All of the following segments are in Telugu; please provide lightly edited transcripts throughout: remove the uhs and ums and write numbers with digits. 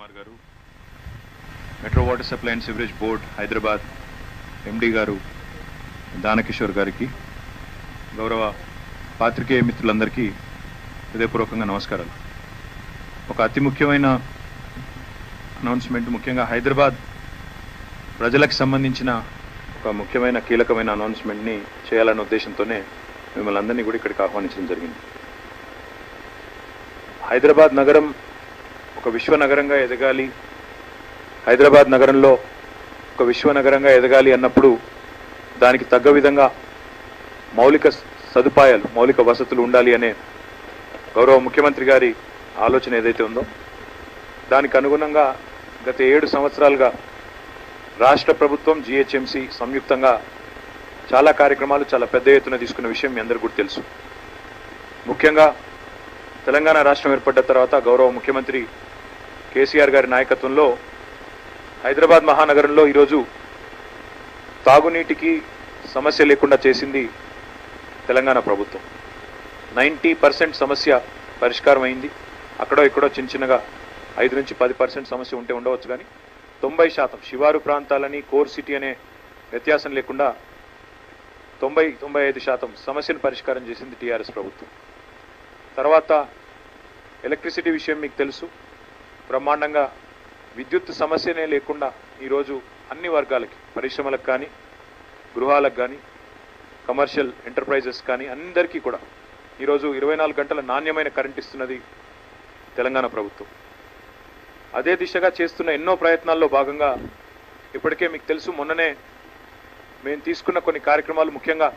కుమార్ గారు, metro water supply and sewerage board Hyderabad MD గారు దానకిషోర్ గారికి, గౌరవ పాత్రికేయ మిత్రులందరికీ హృదయపూర్వకంగా నమస్కారాలు. ఒక అతి ముఖ్యమైన అనౌన్స్మెంట్, ముఖ్యంగా హైదరాబాద్ ప్రజలకు సంబంధించిన ఒక ముఖ్యమైన కీలకమైన అనౌన్స్మెంట్ని చేయాలనే ఉద్దేశంతోనే మిమ్మల్ని అందరినీ కూడా ఇక్కడికి ఆహ్వానించడం జరిగింది. హైదరాబాద్ నగరం ఒక విశ్వనగరంగా ఎదగాలి, హైదరాబాద్ నగరంలో ఒక విశ్వనగరంగా ఎదగాలి అన్నప్పుడు దానికి తగ్గ విధంగా మౌలిక సదుపాయాలు, మౌలిక వసతులు ఉండాలి అనే గౌరవ ముఖ్యమంత్రి గారి ఆలోచన ఏదైతే ఉందో దానికి అనుగుణంగా గత 7 సంవత్సరాలుగా రాష్ట్ర ప్రభుత్వం, జిహెచ్ఎంసి సంయుక్తంగా చాలా కార్యక్రమాలు చాలా పెద్ద ఎత్తున తీసుకున్న విషయం మీ అందరికీ కూడా తెలుసు. ముఖ్యంగా తెలంగాణ రాష్ట్రం ఏర్పడ్డ తర్వాత గౌరవ ముఖ్యమంత్రి కేసీఆర్ గారి నాయకత్వంలో హైదరాబాద్ మహానగరంలో ఈరోజు తాగునీటికి సమస్య లేకుండా చేసింది తెలంగాణ ప్రభుత్వం. 90% సమస్య పరిష్కారం అయింది. అక్కడో ఇక్కడో చిన్నగా 5 నుంచి 10% సమస్య ఉంటే ఉండవచ్చు, కానీ 90% శివారు ప్రాంతాలని కోర్ సిటీ అనే వ్యత్యాసం లేకుండా 90-95% సమస్యను పరిష్కారం చేసింది టీఆర్ఎస్ ప్రభుత్వం. తర్వాత ఎలక్ట్రిసిటీ విషయం మీకు తెలుసు. బ్రహ్మాండంగా విద్యుత్ సమస్యనే లేకుండా ఈరోజు అన్ని వర్గాలకి, పరిశ్రమలకు కానీ, గృహాలకు కానీ, కమర్షియల్ ఎంటర్ప్రైజెస్ కానీ అందరికీ కూడా ఈరోజు 24 గంటల నాణ్యమైన కరెంట్ ఇస్తున్నది తెలంగాణ ప్రభుత్వం. అదే దిశగా చేస్తున్న ఎన్నో ప్రయత్నాల్లో భాగంగా ఇప్పటికే మీకు తెలుసు, మొన్ననే మేము తీసుకున్న కొన్ని కార్యక్రమాలు, ముఖ్యంగా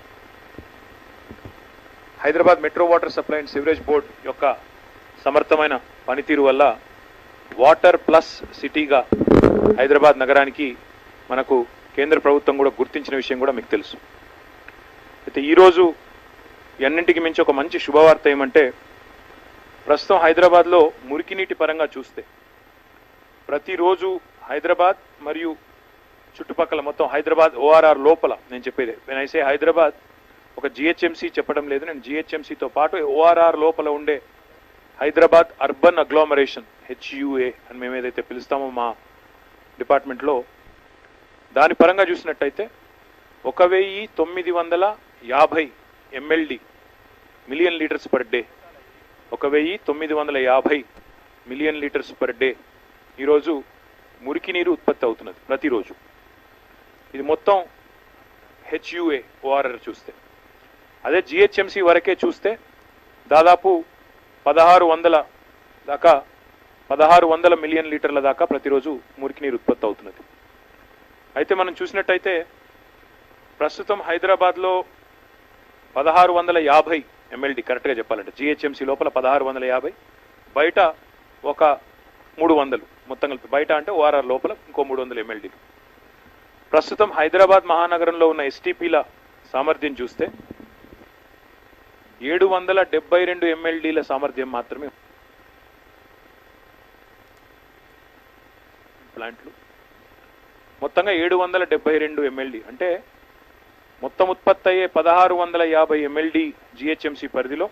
Hyderabad metro water supply and sewerage board యొక్క సమర్థమైన పనితీరు వల్ల వాటర్ ప్లస్ సిటీగా హైదరాబాద్ నగరానికి మనకు కేంద్ర ప్రభుత్వం కూడా గుర్తించిన విషయం కూడా మీకు తెలుసు. అయితే ఈరోజు అన్నింటికి మించి ఒక మంచి శుభవార్త ఏమంటే, ప్రస్తుతం హైదరాబాద్లో మురికి నీటి పరంగా చూస్తే ప్రతిరోజు హైదరాబాద్ మరియు చుట్టుపక్కల మొత్తం హైదరాబాద్ ఓఆర్ఆర్ లోపల, నేను చెప్పేది నేను ఐసే హైదరాబాద్ ఒక జిహెచ్ఎంసీ చెప్పడం లేదు, నేను జిహెచ్ఎంసీతో పాటు ఓఆర్ఆర్ లోపల ఉండే హైదరాబాద్ అర్బన్ అగ్లోమరేషన్ HUA అని మేము ఏదైతే పిలుస్తామో మా డిపార్ట్మెంట్లో, దాని పరంగా చూసినట్టయితే 1950 MLD million litres per day, 1950 million litres per day ఈరోజు మురికి నీరు ఉత్పత్తి అవుతున్నది ప్రతిరోజు. ఇది మొత్తం HUA ORR చూస్తే. అదే జిహెచ్ఎంసీ వరకే చూస్తే దాదాపు 1600 మిలియన్ లీటర్ల దాకా ప్రతిరోజు మురికి నీరు ఉత్పత్తి అవుతున్నది. అయితే మనం చూసినట్టయితే ప్రస్తుతం హైదరాబాద్లో 1650 MLD కరెక్ట్గా చెప్పాలంటే, జిహెచ్ఎంసీ లోపల 1650, బయట ఒక 300, మొత్తం కలిపి బయట అంటే ORR లోపల ఇంకో 300 MLD. ప్రస్తుతం హైదరాబాద్ మహానగరంలో ఉన్న STPల సామర్థ్యం చూస్తే 772 MLDల సామర్థ్యం మాత్రమే ప్లాంట్లు. మొత్తంగా 772 MLD అంటే మొత్తం ఉత్పత్తి అయ్యే 1650 MLD జిహెచ్ఎంసీ పరిధిలో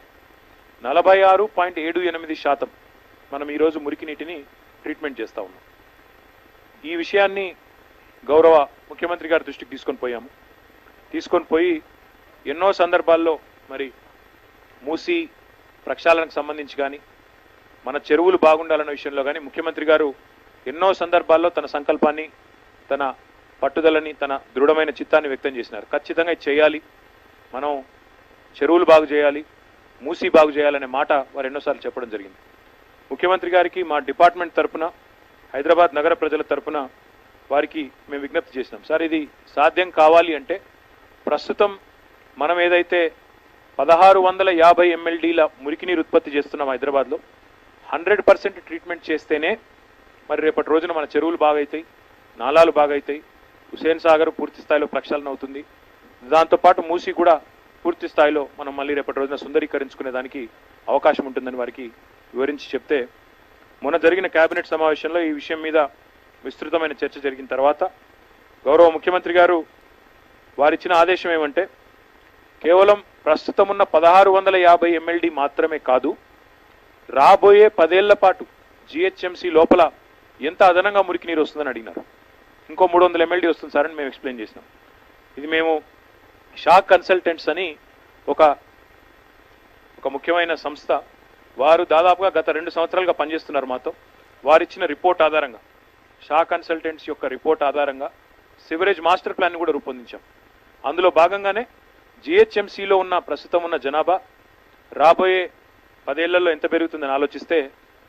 46.78% మనం ఈరోజు మురికి నీటిని ట్రీట్మెంట్ చేస్తూ ఉన్నాం. ఈ విషయాన్ని గౌరవ ముఖ్యమంత్రి గారి దృష్టికి తీసుకొని పోయి ఎన్నో సందర్భాల్లో మరి మూసి ప్రక్షాళనకు సంబంధించి కానీ, మన చెరువులు బాగుండాలన్న విషయంలో కానీ ముఖ్యమంత్రి గారు ఎన్నో సందర్భాల్లో తన సంకల్పాన్ని, తన పట్టుదలని, తన దృఢమైన చిత్తాన్ని వ్యక్తం చేసినారు. ఖచ్చితంగా ఇది చేయాలి, మనం చెరువులు బాగు చేయాలి, మూసి బాగు చేయాలనే మాట వారు ఎన్నోసార్లు చెప్పడం జరిగింది. ముఖ్యమంత్రి గారికి మా డిపార్ట్మెంట్ తరఫున, హైదరాబాద్ నగర ప్రజల తరఫున వారికి మేము విజ్ఞప్తి చేసినాం. సార్, ఇది సాధ్యం కావాలి అంటే ప్రస్తుతం మనం ఏదైతే 1650 MLDల మురికి నీరు ఉత్పత్తి చేస్తున్నాం హైదరాబాద్లో, 100% ట్రీట్మెంట్ చేస్తేనే మరి రేపటి రోజున మన చెరువులు బాగైతాయి, నాలాలు బాగైతాయి, హుసేన్ సాగర్ పూర్తి స్థాయిలో ప్రక్షాళన అవుతుంది. దాంతోపాటు మూసి కూడా పూర్తి స్థాయిలో మనం మళ్ళీ రేపటి రోజున సుందరీకరించుకునే దానికి అవకాశం ఉంటుందని వారికి వివరించి చెప్తే, మొన్న జరిగిన కేబినెట్ సమావేశంలో ఈ విషయం మీద విస్తృతమైన చర్చ జరిగిన తర్వాత గౌరవ ముఖ్యమంత్రి గారు వారిచ్చిన ఆదేశం ఏమంటే, కేవలం ప్రస్తుతం ఉన్న 1650 MLD మాత్రమే కాదు, రాబోయే 10 ఏళ్ల పాటు జిహెచ్ఎంసీ లోపల ఎంత అదనంగా మురికి నీరు వస్తుందని అడిగినారు. ఇంకో 300 MLD వస్తుంది సార్ అని మేము ఎక్స్ప్లెయిన్ చేసినాం. ఇది మేము షాక్ కన్సల్టెంట్స్ అని ఒక ముఖ్యమైన సంస్థ, వారు దాదాపుగా గత 2 సంవత్సరాలుగా పనిచేస్తున్నారు మాతో. వారిచ్చిన రిపోర్ట్ ఆధారంగా, షా కన్సల్టెంట్స్ యొక్క రిపోర్ట్ ఆధారంగా సివరేజ్ మాస్టర్ ప్లాన్ కూడా రూపొందించాం. అందులో భాగంగానే జిహెచ్ఎంసీలో ఉన్న ప్రస్తుతం ఉన్న జనాభా రాబోయే 10 ఏళ్లలో ఎంత పెరుగుతుందని ఆలోచిస్తే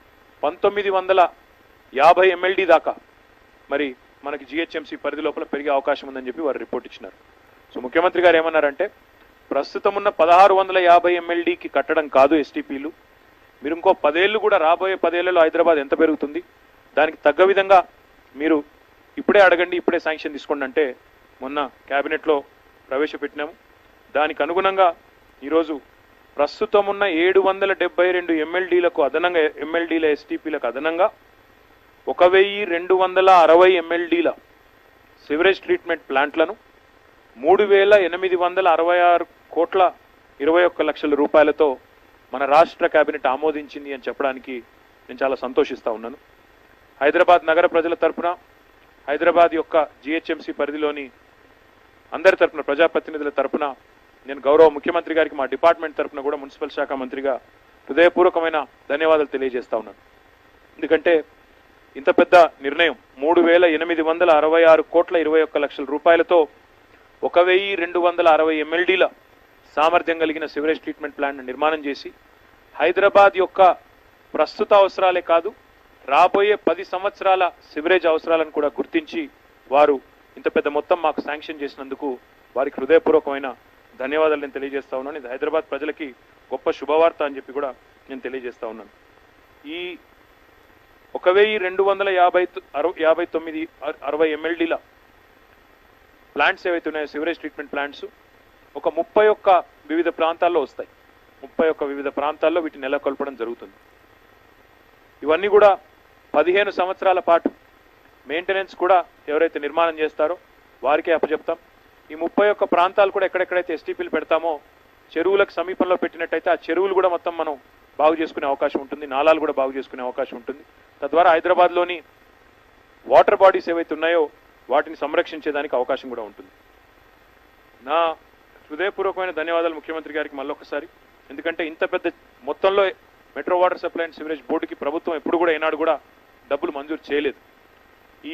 1950 MLD దాకా మరి మనకి జిహెచ్ఎంసీ పరిధి లోపల పెరిగే అవకాశం ఉందని చెప్పి వారు రిపోర్ట్ ఇచ్చినారు. సో ముఖ్యమంత్రి గారు ఏమన్నారంటే, ప్రస్తుతం ఉన్న 1650 MLDకి కట్టడం కాదు ఎస్టీపీలు, మీరు ఇంకో 10 ఏళ్ళు కూడా రాబోయే 10 ఏళ్లలో హైదరాబాద్ ఎంత పెరుగుతుంది, దానికి తగ్గ విధంగా మీరు ఇప్పుడే అడగండి, ఇప్పుడే శాంక్షన్ తీసుకోండి అంటే మొన్న క్యాబినెట్లో ప్రవేశపెట్టినాము. దానికి అనుగుణంగా ఈరోజు ప్రస్తుతం ఉన్న 772 MLDలకు అదనంగా, MLDల ఎస్టీపీలకు అదనంగా 1260 MLDల సివరేజ్ ట్రీట్మెంట్ ప్లాంట్లను 3866 కోట్ల 21 లక్షల రూపాయలతో మన రాష్ట్ర కేబినెట్ ఆమోదించింది అని చెప్పడానికి నేను చాలా సంతోషిస్తా ఉన్నాను. హైదరాబాద్ నగర ప్రజల తరపున, హైదరాబాద్ యొక్క జిహెచ్ఎంసీ పరిధిలోని అందరి తరపున, ప్రజాప్రతినిధుల తరపున నేను గౌరవ ముఖ్యమంత్రి గారికి మా డిపార్ట్మెంట్ తరపున కూడా మున్సిపల్ శాఖ మంత్రిగా హృదయపూర్వకమైన ధన్యవాదాలు తెలియజేస్తా ఉన్నాను. ఎందుకంటే ఇంత పెద్ద నిర్ణయం 3866 కోట్ల 21 లక్షల రూపాయలతో 1260 MLDల సామర్థ్యం కలిగిన సివరేజ్ ట్రీట్మెంట్ ప్లాంట్ నిర్మాణం చేసి హైదరాబాద్ యొక్క ప్రస్తుత అవసరాలే కాదు, రాబోయే 10 సంవత్సరాల సివరేజ్ అవసరాలను కూడా గుర్తించి వారు ఇంత పెద్ద మొత్తం మాకు శాంక్షన్ చేసినందుకు వారికి హృదయపూర్వకమైన ధన్యవాదాలు నేను తెలియజేస్తా ఉన్నాను. ఇది హైదరాబాద్ ప్రజలకి గొప్ప శుభవార్త అని చెప్పి కూడా నేను తెలియజేస్తా ఉన్నాను. ఈ 1259 MLDల ప్లాంట్స్ ఏవైతే ఉన్నాయో, సివరేజ్ ట్రీట్మెంట్ ప్లాంట్స్ ఒక 31 వివిధ ప్రాంతాల్లో వస్తాయి. 31 వివిధ ప్రాంతాల్లో వీటిని నెలకొల్పడం జరుగుతుంది. ఇవన్నీ కూడా 15 సంవత్సరాల పాటు మెయింటెనెన్స్ కూడా ఎవరైతే నిర్మాణం చేస్తారో వారికే అప్పచెప్తాం. ఈ 31 ప్రాంతాలు కూడా ఎక్కడెక్కడైతే ఎస్టీపీలు పెడతామో చెరువులకు సమీపంలో పెట్టినట్టయితే ఆ చెరువులు కూడా మొత్తం మనం బాగు చేసుకునే అవకాశం ఉంటుంది, నాలాలు కూడా బాగు చేసుకునే అవకాశం ఉంటుంది. తద్వారా హైదరాబాద్లోని వాటర్ బాడీస్ ఏవైతే ఉన్నాయో వాటిని సంరక్షించేదానికి అవకాశం కూడా ఉంటుంది. నా హృదయపూర్వకమైన ధన్యవాదాలు ముఖ్యమంత్రి గారికి మళ్ళొకసారి. ఎందుకంటే ఇంత పెద్ద మొత్తంలో metro water supply and sewerage బోర్డుకి ప్రభుత్వం ఎప్పుడు కూడా ఏనాడు కూడా డబ్బులు మంజూరు చేయలేదు. ఈ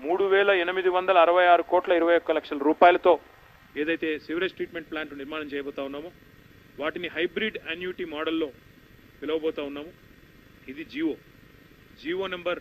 3866 కోట్ల 21 లక్షల రూపాయలతో ఏదైతే సివరేజ్ ట్రీట్మెంట్ ప్లాంట్ నిర్మాణం చేయబోతా ఉన్నామో వాటిని హైబ్రిడ్ అన్యూటీ మోడల్లో పిలవబోతా ఉన్నాము. ఇది జియో నెంబర్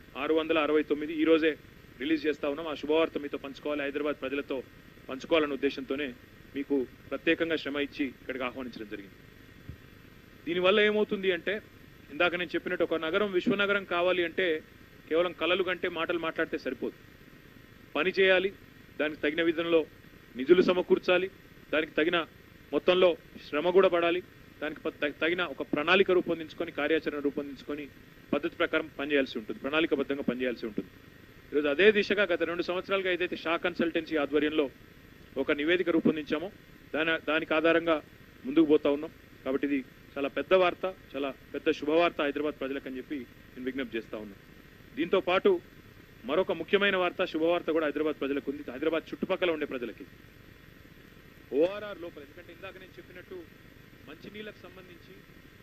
669 ఈ రోజే రిలీజ్ చేస్తా ఉన్నాం. ఆ శుభవార్త మీతో పంచుకోవాలి, హైదరాబాద్ ప్రజలతో పంచుకోవాలనే ఉద్దేశంతోనే మీకు ప్రత్యేకంగా శ్రమ ఇచ్చి ఇక్కడికి ఆహ్వానించడం జరిగింది. దీనివల్ల ఏమవుతుంది అంటే, ఇందాక నేను చెప్పినట్టు ఒక నగరం విశ్వనగరం కావాలి అంటే కేవలం కలలు కంటే మాటలు మాట్లాడితే సరిపోదు. పని చేయాలి, దానికి తగిన విధంలో నిధులు సమకూర్చాలి, దానికి తగిన మొత్తంలో శ్రమ కూడా పడాలి, దానికి తగిన ఒక ప్రణాళిక రూపొందించుకొని, కార్యాచరణ రూపొందించుకొని పద్ధతి ప్రకారం పనిచేయాల్సి ఉంటుంది, ప్రణాళికబద్ధంగా పనిచేయాల్సి ఉంటుంది. ఈరోజు అదే దిశగా గత 2 సంవత్సరాలుగా ఏదైతే షా కన్సల్టెన్సీ ఆధ్వర్యంలో ఒక నివేదిక రూపొందించామో దానికి ఆధారంగా ముందుకు పోతా ఉన్నాం. కాబట్టి ఇది చాలా పెద్ద వార్త, చాలా పెద్ద శుభవార్త హైదరాబాద్ ప్రజలకని చెప్పి నేను విజ్ఞప్తి చేస్తా ఉన్నాను. దీంతో పాటు మరొక ముఖ్యమైన వార్త, శుభవార్త కూడా హైదరాబాద్ ప్రజలకు ఉంది, హైదరాబాద్ చుట్టుపక్కల ఉండే ప్రజలకి. ఓఆర్ఆర్ లోపల, ఎందుకంటే ఇందాక నేను చెప్పినట్టు మంచినీళ్ళకు సంబంధించి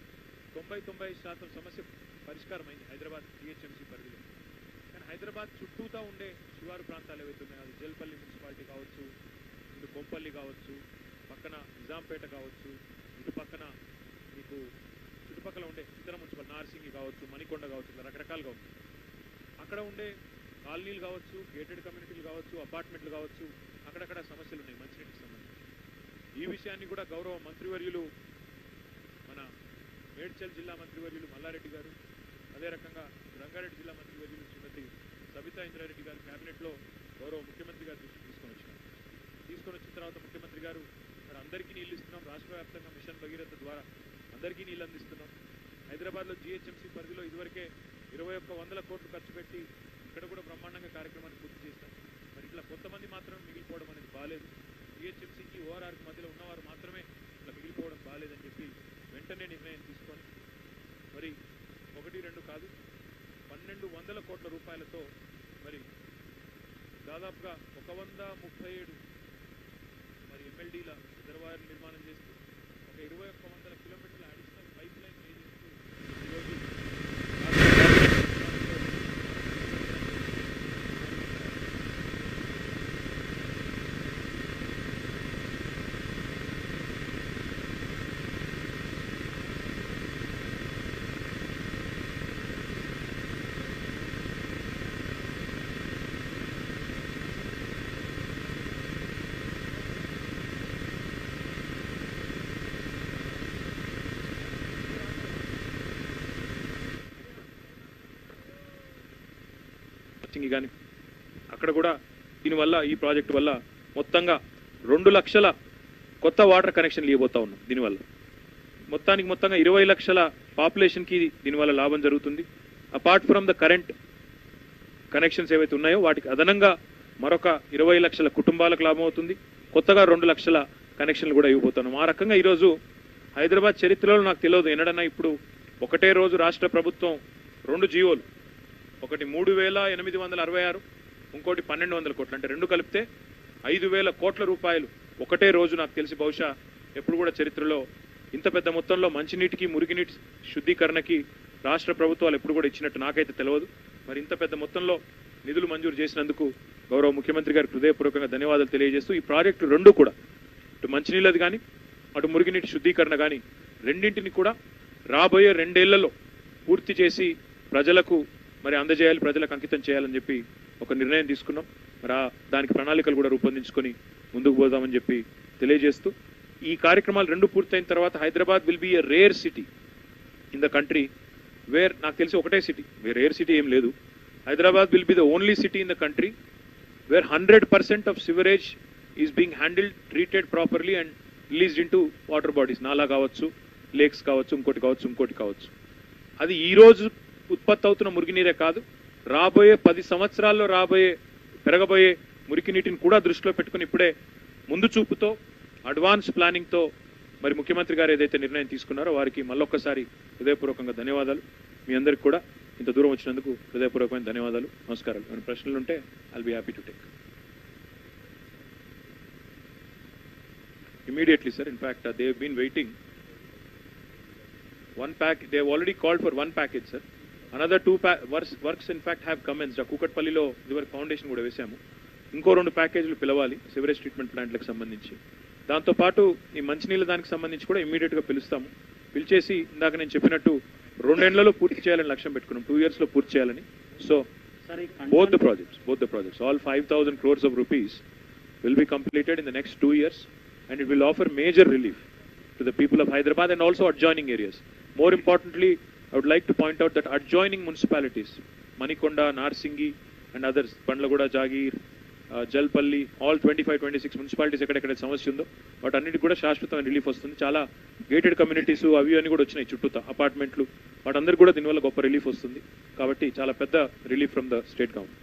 90% సమస్య పరిష్కారమైంది హైదరాబాద్ జిహెచ్ఎంసీ పరిధిలో. కానీ హైదరాబాద్ చుట్టూతా ఉండే శివారు ప్రాంతాలు ఏవైతే ఉన్నాయో, అది జల్పల్లి మున్సిపాలిటీ కావచ్చు, ఇటు కొంపల్లి కావచ్చు, పక్కన నిజాంపేట కావచ్చు, ఇటు పక్కన మీకు చుట్టుపక్కల ఉండే ఇతర మున్సిపల్ నార్సింగి కావచ్చు, మణికొండ కావచ్చు, ఇలా రకరకాలుగా ఉంది. అక్కడ ఉండే కాలనీలు కావచ్చు, గేటెడ్ కమ్యూనిటీలు కావచ్చు, అపార్ట్మెంట్లు కావచ్చు, అక్కడక్కడ సమస్యలు ఉన్నాయి మంచినీటికి సంబంధించి. ఈ విషయాన్ని కూడా గౌరవ మంత్రివర్యులు, మన మేడ్చల్ జిల్లా మంత్రివర్యులు మల్లారెడ్డి గారు, అదే రకంగా రంగారెడ్డి జిల్లా మంత్రివర్యులు శ్రీమతి సబితా ఇంద్రారెడ్డి గారు క్యాబినెట్లో గౌరవ ముఖ్యమంత్రి గారు దృష్టికి తీసుకొని వచ్చిన తర్వాత ముఖ్యమంత్రి గారు ఇక్కడ అందరికీ నీళ్ళు ఇస్తున్నాం, రాష్ట్ర వ్యాప్తంగా మిషన్ భగీరథ ద్వారా అందరికీ నీళ్ళు అందిస్తున్నాం. హైదరాబాద్లో జిహెచ్ఎంసీ పరిధిలో ఇదివరకే 2100 కోట్లు ఖర్చు పెట్టి ఇక్కడ కూడా బ్రహ్మాండంగా కార్యక్రమాన్ని పూర్తి చేస్తాం. మరి ఇట్లా కొంతమంది మాత్రం మిగిలిపోవడం అనేది బాలేదు. జిహెచ్ఎంసీకి ఓఆర్ఆర్కి మధ్యలో ఉన్నవారు మాత్రమే ఇట్లా మిగిలిపోవడం బాలేదని చెప్పి వెంటనే నిర్ణయం తీసుకొని మరి 1, 2 కాదు 1200 కోట్ల రూపాయలతో మరి దాదాపుగా 137 మరి ఎమ్మెల్డీల రిజర్వాయర్ నిర్మాణం చేస్తూ ఒక 2100 కిలోమీటర్ల అడిషనల్ పైప్ లైన్ లే చేస్తూ ఈరోజు కానీ అక్కడ కూడా దీనివల్ల ఈ ప్రాజెక్టు వల్ల మొత్తంగా 2 లక్షల కొత్త వాటర్ కనెక్షన్లు ఇవ్వబోతా ఉన్నాం. దీనివల్ల మొత్తంగా 20 లక్షల పాపులేషన్కి దీనివల్ల లాభం జరుగుతుంది. Apart from the current connections ఏవైతే ఉన్నాయో వాటికి అదనంగా మరొక 20 లక్షల కుటుంబాలకు లాభం అవుతుంది. కొత్తగా 2 లక్షల కనెక్షన్లు కూడా ఇవ్వబోతున్నాం. ఆ రకంగా ఈరోజు హైదరాబాద్ చరిత్రలో నాకు తెలియదు ఎన్నడన్నా ఇప్పుడు ఒకటే రోజు రాష్ట్ర ప్రభుత్వం 2 జీవోలు, ఒకటి 3866, ఇంకోటి 1200 కోట్లు, అంటే 2 కలిపితే 5000 కోట్ల రూపాయలు ఒకటే రోజు నాకు తెలిసి బహుశా ఎప్పుడు కూడా చరిత్రలో ఇంత పెద్ద మొత్తంలో మంచినీటికి మురుగునీటి శుద్ధీకరణకి రాష్ట్ర ప్రభుత్వాలు ఎప్పుడు కూడా ఇచ్చినట్టు నాకైతే తెలియదు. మరి ఇంత పెద్ద మొత్తంలో నిధులు మంజూరు చేసినందుకు గౌరవ ముఖ్యమంత్రి గారికి హృదయపూర్వకంగా ధన్యవాదాలు తెలియజేస్తూ ఈ ప్రాజెక్టు 2 కూడా ఇటు మంచినీళ్ళది కానీ అటు మురుగునీటి శుద్ధీకరణ కానీ రెండింటిని కూడా రాబోయే 2 ఏళ్లలో పూర్తి చేసి ప్రజలకు మరి అందజేయాలి, ప్రజలకు అంకితం చేయాలని చెప్పి ఒక నిర్ణయం తీసుకున్నాం. మరి దానికి ప్రణాళికలు కూడా రూపొందించుకొని ముందుకు పోదామని చెప్పి తెలియజేస్తూ ఈ కార్యక్రమాలు 2 పూర్తయిన తర్వాత Hyderabad will be a rare city in the country where, నాకు తెలిసి ఒకటే సిటీ, రేర్ సిటీ ఏం లేదు. Hyderabad will be the only city in the country where 100% of sewerage is being handled, treated properly and released in to water bodies. నాలా కావచ్చు, లేక్స్ కావచ్చు, ఇంకోటి కావచ్చు. అది ఈ రోజు ఉత్పత్తి అవుతున్న మురికినీరే కాదు, రాబోయే 10 సంవత్సరాల్లో పెరగబోయే మురికి నీటిని కూడా దృష్టిలో పెట్టుకుని ఇప్పుడే ముందు చూపుతో అడ్వాన్స్ ప్లానింగ్తో మరి ముఖ్యమంత్రి గారు ఏదైతే నిర్ణయం తీసుకున్నారో వారికి మళ్ళొక్కసారి హృదయపూర్వకంగా ధన్యవాదాలు. మీ అందరికి కూడా ఇంత దూరం వచ్చినందుకు హృదయపూర్వకమైన ధన్యవాదాలు, నమస్కారాలు. ఏమైనా ప్రశ్నలు ఉంటే I'll be happy to take immediately, sir. In fact, they have been waiting. They have already called for 1 package, sir. Another 2 works in fact have commenced. కూకట్పల్లిలో ఇదివర ఫౌండేషన్ కూడా వేసాము. ఇంకో 2 ప్యాకేజీలు పిలవాలి సివరేజ్ ట్రీట్మెంట్ ప్లాంట్లకు సంబంధించి. దాంతోపాటు ఈ మంచినీళ్ళ దానికి సంబంధించి కూడా ఇమ్మీడియట్గా పిలిచేసి ఇందాక నేను చెప్పినట్టు 2 ఏళ్లలో పూర్తి చేయాలని లక్ష్యం పెట్టుకున్నాం, 2 years లో పూర్తి చేయాలని. So both the projects, all 5,000 crores of rupees will be completed in the next 2 years and it will offer major relief to the people of Hyderabad and also adjoining areas. More importantly, I would like to point out that adjoining municipalities, Manikonda, Narsingi and others, Bandlaguda, Jagir, Jalpalli, all 25-26 municipalities ekkadekade samasya undo but anniti kuda శాశ్వతమైన రిలీఫ్ వస్తుంది. చాలా గేటెడ్ కమ్యూనిటీస్ అవి అని కూడా వచ్చినాయి చుట్టూతా అపార్ట్మెంట్లు, వాటందరికీ కూడా దీనివల్ల గొప్ప రిలీఫ్ వస్తుంది. కాబట్టి చాలా పెద్ద relief from the state government.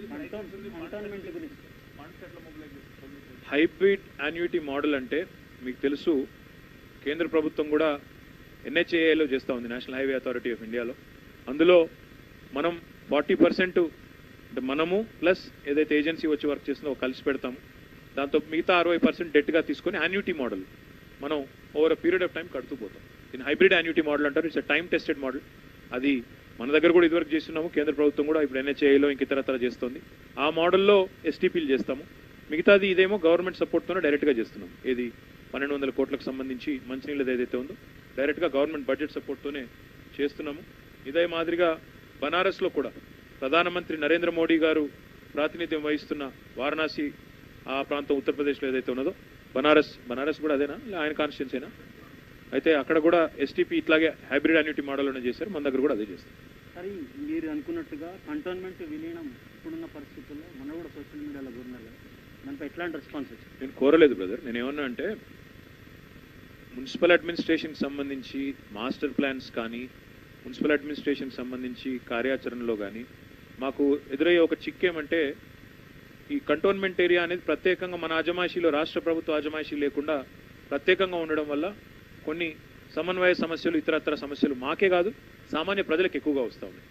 Hybrid annuity model అంటే మీకు తెలుసు, కేంద్ర ప్రభుత్వం కూడా NHAIలో చేస్తూ ఉంది, నేషనల్ హైవే అథారిటీ ఆఫ్ ఇండియాలో. అందులో మనం 40% అంటే మనము ప్లస్ ఏదైతే ఏజెన్సీ వచ్చి వర్క్ చేస్తుందో కలిసి పెడతాము. దాంతో మిగతా 60% డెట్గా తీసుకొని యాన్యుటీ మోడల్ మనం over a period of time కడుతూ పోతాం. దీన్ని హైబ్రిడ్ యాన్యుటీ మోడల్ అంటారు. It's time tested model. అది మన దగ్గర కూడా ఇదివరకు చేస్తున్నాము, కేంద్ర ప్రభుత్వం కూడా ఇప్పుడు NHAIలో ఇంక ఇతరతర చేస్తుంది. ఆ మోడల్లో STPలు చేస్తాము. మిగతాది ఇదేమో గవర్నమెంట్ సపోర్ట్తోనే డైరెక్ట్గా చేస్తున్నాం. ఏది 1200 కోట్లకు సంబంధించి మంచినీళ్ళది ఏదైతే ఉందో డైరెక్ట్గా గవర్నమెంట్ బడ్జెట్ సపోర్ట్తోనే చేస్తున్నాము. ఇదే మాదిరిగా బనారస్లో కూడా ప్రధానమంత్రి నరేంద్ర మోడీ గారు ప్రాతినిధ్యం వహిస్తున్న వారణాసి ఆ ప్రాంతం ఉత్తరప్రదేశ్లో ఏదైతే ఉన్నదో బనారస్ కూడా అదేనా, ఆయన కాన్స్టిట్యున్సీనా? అయితే అక్కడ కూడా STP ఇట్లాగే హైబ్రిడ్ యాన్యుటీ మోడల్లోనే చేశారు, మన దగ్గర కూడా అదే చేస్తారు. సరే, మీరు అనుకున్నట్టుగా కంటోన్మెంట్ విలీనం ఇప్పుడున్న పరిస్థితుల్లో మన కూడా సోషల్ మీడియాలో కోరినారు కదా, దానిపై ఎట్లాంటి రెస్పాన్స్ వచ్చింది? నేను కోరలేదు బ్రదర్. నేను ఏమన్నా అంటే మున్సిపల్ అడ్మినిస్ట్రేషన్కి సంబంధించి మాస్టర్ ప్లాన్స్ కానీ మున్సిపల్ అడ్మినిస్ట్రేషన్కి సంబంధించి కార్యాచరణలో కానీ మాకు ఎదురయ్యే ఒక చిక్కేమంటే ఈ కంటోన్మెంట్ ఏరియా అనేది ప్రత్యేకంగా మన అజమాయిషీలో రాష్ట్ర ప్రభుత్వ అజమాయిషీ లేకుండా ప్రత్యేకంగా ఉండడం వల్ల కొన్ని సమన్వయ సమస్యలు ఇతరత్ర సమస్యలు మాకే కాదు సామాన్య ప్రజలకు ఎక్కువగా వస్తూ ఉన్నాయి.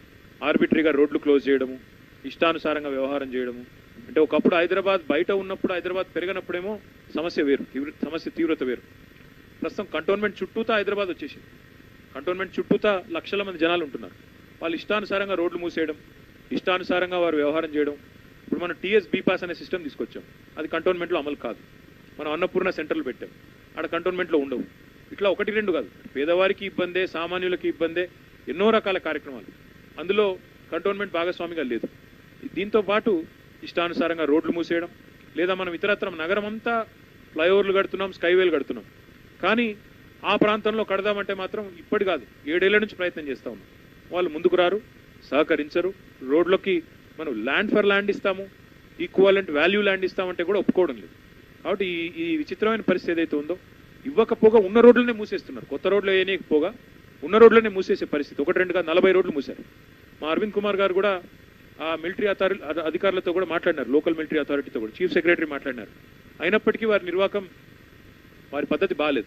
ఆర్బిటరీగా రోడ్లు క్లోజ్ చేయడము, ఇష్టానుసారంగా వ్యవహారం చేయడము. అంటే ఒకప్పుడు హైదరాబాద్ బయట ఉన్నప్పుడు, హైదరాబాద్ పెరిగినప్పుడేమో సమస్య వేరు, సమస్య తీవ్రత వేరు. ప్రస్తుతం కంటోన్మెంట్ చుట్టూతా హైదరాబాద్ వచ్చేసింది. కంటోన్మెంట్ చుట్టూతా లక్షల మంది జనాలు ఉంటున్నారు. వాళ్ళు ఇష్టానుసారంగా రోడ్లు మూసేయడం, ఇష్టానుసారంగా వారు వ్యవహారం చేయడం. ఇప్పుడు మనం టీఎస్ బీపాస్ అనే సిస్టమ్ తీసుకొచ్చాం, అది కంటోన్మెంట్లో అమలు కాదు. మనం అన్నపూర్ణ సెంటర్లు పెట్టాం, ఆడ కంటోన్మెంట్లో ఉండవు. ఇట్లా ఒకటి రెండు కాదు, పేదవారికి ఇబ్బందే, సామాన్యులకి ఇబ్బందే, ఎన్నో రకాల కార్యక్రమాలు. అందులో కంటోన్మెంట్ భాగస్వామిగా లేదు. దీంతో పాటు ఇష్టానుసారంగా రోడ్లు మూసేయడం, లేదా మనం ఇతరత్రం నగరం అంతా ఫ్లైఓవర్లు కడుతున్నాం, స్కైవేలు కడుతున్నాం, కానీ ఆ ప్రాంతంలో కడదామంటే మాత్రం ఇప్పటి కాదు 7 ఏళ్ల నుంచి ప్రయత్నం చేస్తూ ఉన్నాం. వాళ్ళు ముందుకు రారు, సహకరించరు. రోడ్లకి మనం ల్యాండ్ ఫర్ ల్యాండ్ ఇస్తాము, ఈక్వాలెంట్ వాల్యూ ల్యాండ్ ఇస్తామంటే కూడా ఒప్పుకోవడం లేదు. కాబట్టి ఈ విచిత్రమైన పరిస్థితి ఏదైతే ఉందో, ఇవ్వకపోగా ఉన్న రోడ్లనే మూసేస్తున్నారు. కొత్త రోడ్లు వేయకపోగా ఉన్న రోడ్లనే మూసేసే పరిస్థితి. 1-2 కాదు, 40 రోడ్లు మూశారు. మా అరవింద్ కుమార్ గారు కూడా ఆ మిలిటరీ అధికారులతో కూడా మాట్లాడినారు, లోకల్ మిలిటరీ అథారిటీతో కూడా, చీఫ్ సెక్రటరీ మాట్లాడినారు. అయినప్పటికీ వారి నిర్వాహకం, వారి పద్ధతి బాగాలేదు.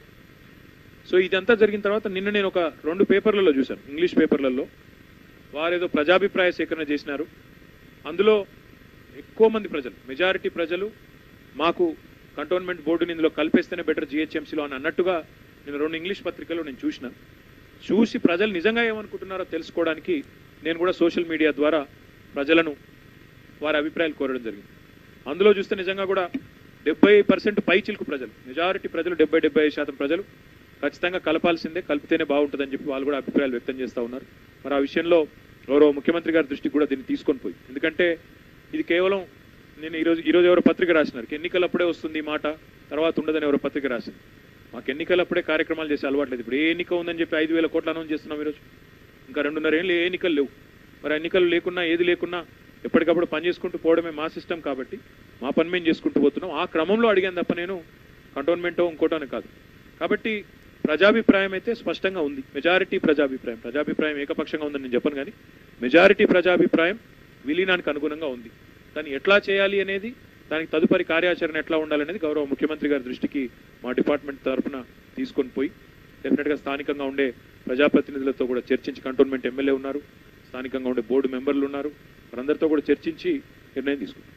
సో ఇదంతా జరిగిన తర్వాత నిన్న నేను ఒక 2 పేపర్లలో చూశాను, ఇంగ్లీష్ పేపర్లలో. వారేదో ప్రజాభిప్రాయ సేకరణ చేసినారు. అందులో ఎక్కువ మంది ప్రజలు, మెజారిటీ ప్రజలు మాకు కంటోన్మెంట్ బోర్డుని ఇందులో కలిపేస్తేనే బెటర్ జిహెచ్ఎంసీలో అని అన్నట్టుగా నేను 2 ఇంగ్లీష్ పత్రికల్లో నేను చూసి ప్రజలు నిజంగా ఏమనుకుంటున్నారో తెలుసుకోవడానికి నేను కూడా సోషల్ మీడియా ద్వారా ప్రజలను వారి అభిప్రాయాలు కోరడం జరిగింది. అందులో చూస్తే నిజంగా కూడా 70% పైచిలుకు ప్రజలు, మెజారిటీ ప్రజలు, 70-75% ప్రజలు ఖచ్చితంగా కలపాల్సిందే, కలిపితేనే బాగుంటుందని చెప్పి వాళ్ళు కూడా అభిప్రాయాలు వ్యక్తం చేస్తూ ఉన్నారు. మరి ఆ విషయంలో గౌరవ ముఖ్యమంత్రి గారి దృష్టికి కూడా దీన్ని తీసుకొని పోయి, ఎందుకంటే ఇది కేవలం నేను ఈరోజు ఎవరో పత్రిక రాసినారు, ఎన్నికలప్పుడే వస్తుంది ఈ మాట, తర్వాత ఉండదని ఎవరో పత్రిక రాసింది. మాకు ఎన్నికలప్పుడే కార్యక్రమాలు చేసే అలవాట్లేదు. ఇప్పుడు ఏ ఎన్నిక ఉందని చెప్పి 5,000 కోట్లు అనౌన్స్ చేస్తున్నాం ఈరోజు. ఇంకా 2.5 ఏళ్ళు ఏ ఎన్నికలు లేవు. మరి ఎన్నికలు లేకున్నా, ఏది లేకున్నా ఎప్పటికప్పుడు పని చేసుకుంటూ పోవడమే మా సిస్టమ్. కాబట్టి మా పని మేము చేసుకుంటూ పోతున్నాం. ఆ క్రమంలో అడిగాను తప్ప నేను కంటోన్మెంటో ఇంకోటో కాదు. కాబట్టి ప్రజాభిప్రాయం అయితే స్పష్టంగా ఉంది, మెజారిటీ ప్రజాభిప్రాయం ఏకపక్షంగా ఉందని నేను చెప్పను, కానీ మెజారిటీ ప్రజాభిప్రాయం విలీనానికి అనుగుణంగా ఉంది. దాన్ని ఎట్లా చేయాలి అనేది, దానికి తదుపరి కార్యాచరణ ఎట్లా ఉండాలనేది గౌరవ ముఖ్యమంత్రి గారి దృష్టికి మా డిపార్ట్మెంట్ తరఫున తీసుకొని పోయి డెఫినెట్గా స్థానికంగా ఉండే ప్రజాప్రతినిధులతో కూడా చర్చించి, కంటోన్మెంట్ ఎమ్మెల్యే ఉన్నారు, స్థానికంగా ఉండే బోర్డు మెంబర్లు ఉన్నారు, వారందరితో కూడా చర్చించి నిర్ణయం తీసుకుంటాం.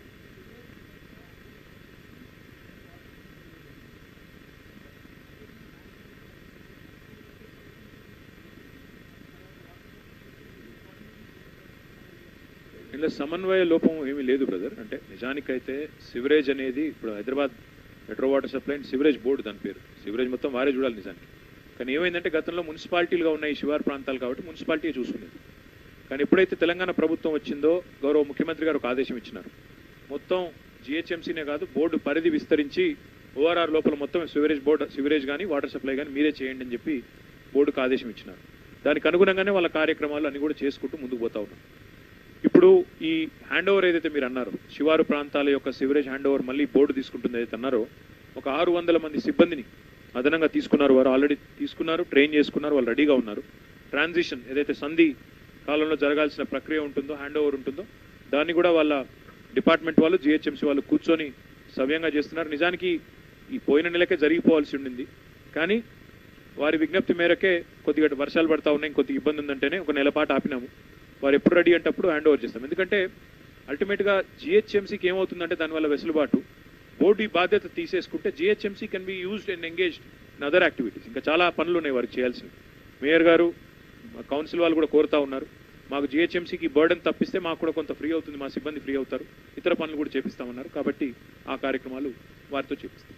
ఇలా సమన్వయ లోపం ఏమీ లేదు బ్రదర్. అంటే నిజానికైతే సివరేజ్ అనేది ఇప్పుడు Hyderabad metro water supply and sewerage board దాని పేరు. సివరేజ్ మొత్తం వారే చూడాలి నిజానికి. కానీ ఏమైందంటే గతంలో మున్సిపాలిటీలుగా ఉన్నాయి శివారు ప్రాంతాలు కాబట్టి మున్సిపాలిటీ చూసుకునేది. కానీ ఎప్పుడైతే తెలంగాణ ప్రభుత్వం వచ్చిందో గౌరవ ముఖ్యమంత్రి గారు ఒక ఆదేశం ఇచ్చినారు, మొత్తం జిహెచ్ఎంసీనే కాదు బోర్డు పరిధి విస్తరించి ఓఆర్ఆర్ లోపల మొత్తం సివరేజ్ కానీ వాటర్ సప్లై కానీ మీరే చేయండి అని చెప్పి బోర్డుకు ఆదేశం ఇచ్చినారు. దానికి అనుగుణంగానే వాళ్ళ కార్యక్రమాలు అన్ని కూడా చేసుకుంటూ ముందుకు పోతా ఉన్నాం. ఇప్పుడు ఈ హ్యాండ్ ఓవర్ ఏదైతే మీరు అన్నారో, శివారు ప్రాంతాల యొక్క సివరేజ్ హ్యాండ్ ఓవర్ మళ్ళీ బోర్డు తీసుకుంటుంది ఏదైతే అన్నారో, ఒక 600 మంది సిబ్బందిని అదనంగా తీసుకున్నారు. వారు ఆల్రెడీ తీసుకున్నారు, ట్రైన్ చేసుకున్నారు, వాళ్ళు రెడీగా ఉన్నారు. ట్రాన్సిషన్ ఏదైతే సంధి కాలంలో జరగాల్సిన ప్రక్రియ ఉంటుందో, హ్యాండ్ ఓవర్ ఉంటుందో, దాన్ని కూడా వాళ్ళ డిపార్ట్మెంట్ వాళ్ళు, జిహెచ్ఎంసీ వాళ్ళు కూర్చొని సవ్యంగా చేస్తున్నారు. నిజానికి ఈ పోయిన నెలకే జరిగిపోవాల్సి ఉండింది, కానీ వారి విజ్ఞప్తి మేరకే కొద్దిగా వర్షాలు పడతా ఉన్నాయి, కొద్దిగా ఇబ్బంది ఉందంటేనే ఒక నెల పాటు ఆపినాము. వారు ఎప్పుడు రెడీ అంటే అప్పుడు హ్యాండ్ ఓవర్ చేస్తాం. ఎందుకంటే అల్టిమేట్గా జిహెచ్ఎంసీకి ఏమవుతుందంటే దానివల్ల వెసులుబాటు, బోర్డు ఈ బాధ్యత తీసేసుకుంటే GHMC can be used and engaged in other activities. ఇంకా చాలా పనులు ఉన్నాయి వారికి చేయాల్సినవి. మేయర్ గారు, కౌన్సిల్ వాళ్ళు కూడా కోరుతా ఉన్నారు, మాకు జిహెచ్ఎంసీకి బర్డెన్ తప్పిస్తే మాకు కూడా కొంత ఫ్రీ అవుతుంది, మా సిబ్బంది ఫ్రీ అవుతారు, ఇతర పనులు కూడా చేపిస్తామన్నారు. కాబట్టి ఆ కార్యక్రమాలు వారితో చేపిస్తాం.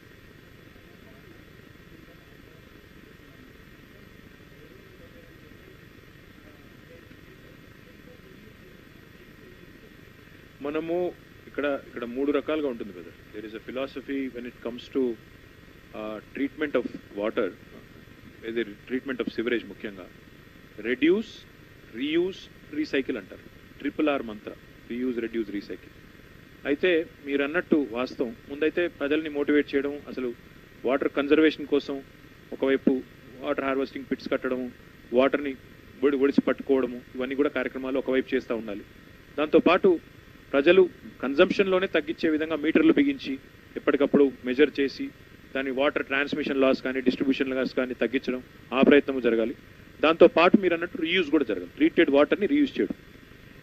మనము ఇక్కడ 3 రకాలుగా ఉంటుంది కదా. There is a philosophy when it comes to treatment of water, treatment of sewerage ముఖ్యంగా. రెడ్యూస్, రీయూజ్, రీసైకిల్ అంటారు. RRR mantra, reuse, reduce, recycle. అయితే మీరు అన్నట్టు వాస్తవం, ముందైతే ప్రజల్ని మోటివేట్ చేయడం, అసలు వాటర్ కన్జర్వేషన్ కోసం ఒకవైపు వాటర్ హార్వెస్టింగ్ పిట్స్ కట్టడము, వాటర్ని ఒడిసి పట్టుకోవడము, ఇవన్నీ కూడా కార్యక్రమాలు ఒకవైపు చేస్తూ ఉండాలి. దాంతోపాటు ప్రజలు కన్జంప్షన్లోనే తగ్గించే విధంగా మీటర్లు బిగించి ఎప్పటికప్పుడు మెజర్ చేసి దాని వాటర్ ట్రాన్స్మిషన్ లాస్ కానీ డిస్ట్రిబ్యూషన్ లాస్ కానీ తగ్గించడం, ఆ ప్రయత్నం జరగాలి. దాంతోపాటు మీరు అన్నట్టు రీయూజ్ కూడా జరగాలి. ట్రీటెడ్ వాటర్ని రీయూజ్ చేయడం.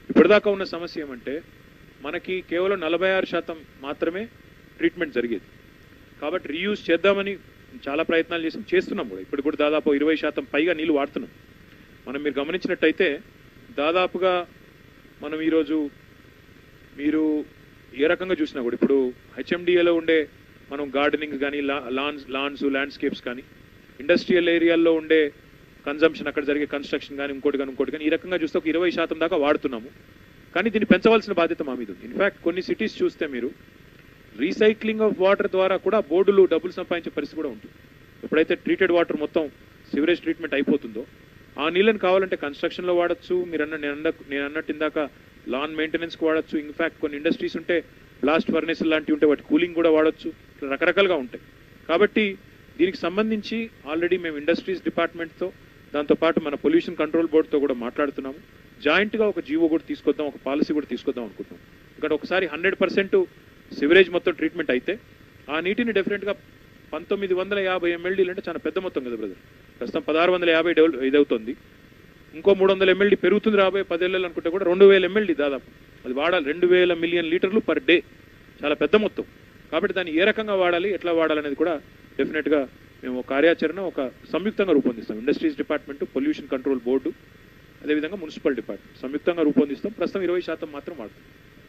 ఇప్పటిదాకా ఉన్న సమస్య ఏమంటే మనకి కేవలం 46% మాత్రమే ట్రీట్మెంట్ జరిగేది. కాబట్టి రీయూజ్ చేద్దామని చాలా ప్రయత్నాలు చేస్తున్నాం కూడా. ఇప్పుడు కూడా దాదాపు 20% పైగా నీళ్లు వాడుతున్నాం. మీరు గమనించినట్టయితే దాదాపుగా మనం ఈరోజు మీరు ఏ రకంగా చూసినా కూడా ఇప్పుడు హెచ్ఎండిఏలో ఉండే మనం గార్డెనింగ్ కానీ లాన్స్ ల్యాండ్స్కేప్స్ కానీ ఇండస్ట్రియల్ ఏరియాల్లో ఉండే కన్జంప్షన్ అక్కడ జరిగే కన్స్ట్రక్షన్ కానీ ఇంకోటి కానీ ఈ రకంగా చూస్తే ఒక 20% దాకా వాడుతున్నాము. కానీ దీన్ని పెంచవలసిన బాధ్యత మా మీద ఉంది. ఇన్ఫాక్ట్ కొన్ని సిటీస్ చూస్తే మీరు రీసైక్లింగ్ ఆఫ్ వాటర్ ద్వారా కూడా బోర్డులు డబ్బులు సంపాదించే పరిస్థితి కూడా ఉంటుంది. ఎప్పుడైతే ట్రీటెడ్ వాటర్ మొత్తం సివరేజ్ ట్రీట్మెంట్ అయిపోతుందో ఆ నీళ్ళని కావాలంటే కన్స్ట్రక్షన్లో వాడచ్చు. నేను అన్నట్టు ఇందాక లాన్ మెయింటెనెన్స్కి వాడచ్చు. ఇన్ఫాక్ట్ కొన్ని ఇండస్ట్రీస్ ఉంటే బ్లాస్ట్ ఫర్నేస్ లాంటివి ఉంటే వాటి కూలింగ్ కూడా వాడచ్చు. రకరకాలుగా ఉంటాయి. కాబట్టి దీనికి సంబంధించి ఆల్రెడీ మేము ఇండస్ట్రీస్ డిపార్ట్మెంట్తో దాంతోపాటు మన పొల్యూషన్ కంట్రోల్ బోర్డుతో కూడా మాట్లాడుతున్నాము. జాయింట్గా ఒక జీవో కూడా తీసుకొద్దాం, ఒక పాలసీ కూడా తీసుకొద్దాం అనుకుంటున్నాం. ఇక్కడ ఒకసారి 100% సివరేజ్ మొత్తం ట్రీట్మెంట్ అయితే ఆ నీటిని డెఫినెట్గా 1950 MLD అంటే చాలా పెద్ద మొత్తం కదా బ్రదర్. ప్రస్తుతం 1650 ఇదవుతుంది. ఇంకో 300 MLD పెరుగుతుంది రాబోయే 10 ఏళ్ళు అనుకుంటే కూడా 2000 MLD దాదాపు అది వాడాలి. 2000 మిలియన్ లీటర్లు పర్ డే, చాలా పెద్ద మొత్తం. కాబట్టి దాన్ని ఏ రకంగా వాడాలి, ఎట్లా వాడాలనేది కూడా డెఫినెట్గా మేము ఒక కార్యాచరణ ఒక సంయుక్తంగా రూపొందిస్తాం. Industries department, pollution control board, అదేవిధంగా మున్సిపల్ డిపార్ట్మెంట్ సంయుక్తంగా రూపొందిస్తాం. ప్రస్తుతం 20% మాత్రం వాడుతాం.